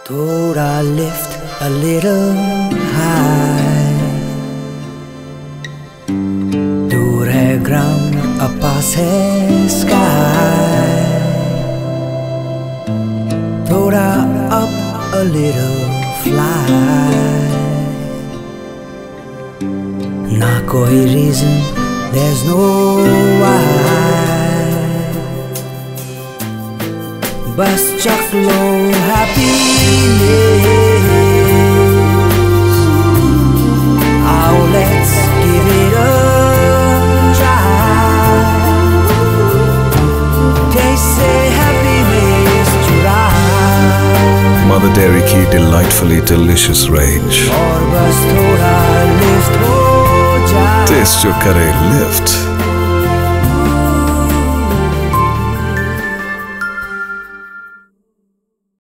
थोड़ा lift a little high. दूर है ground, अब पास है sky. थोड़ा up a little fly. ना कोई reason, there's no why. बस चख लो happiness. Oh, let's give it a try. Taste से happiness चुरा. Mother Dairy की delightfully delicious range. और बस थोड़ा lift हो जाए. Taste जो करे lift.